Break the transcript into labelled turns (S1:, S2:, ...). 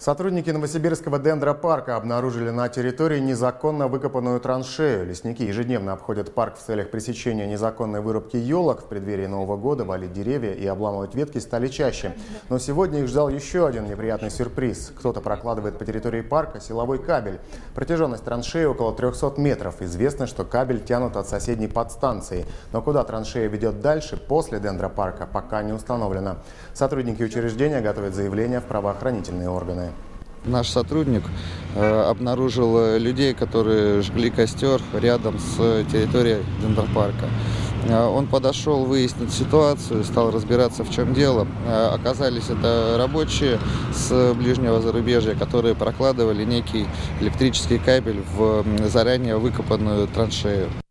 S1: Сотрудники Новосибирского дендропарка обнаружили на территории незаконно выкопанную траншею. Лесники ежедневно обходят парк в целях пресечения незаконной вырубки елок. В преддверии Нового года валить деревья и обламывать ветки стали чаще. Но сегодня их ждал еще один неприятный сюрприз. Кто-то прокладывает по территории парка силовой кабель. Протяженность траншеи около 300 метров. Известно, что кабель тянут от соседней подстанции. Но куда траншея ведет дальше, после дендропарка, пока не установлено. Сотрудники учреждения готовят заявление в правоохранительные органы.
S2: Наш сотрудник обнаружил людей, которые жгли костер рядом с территорией дендропарка. Он подошел выяснить ситуацию, стал разбираться, в чем дело. Оказались это рабочие с ближнего зарубежья, которые прокладывали некий электрический кабель в заранее выкопанную траншею.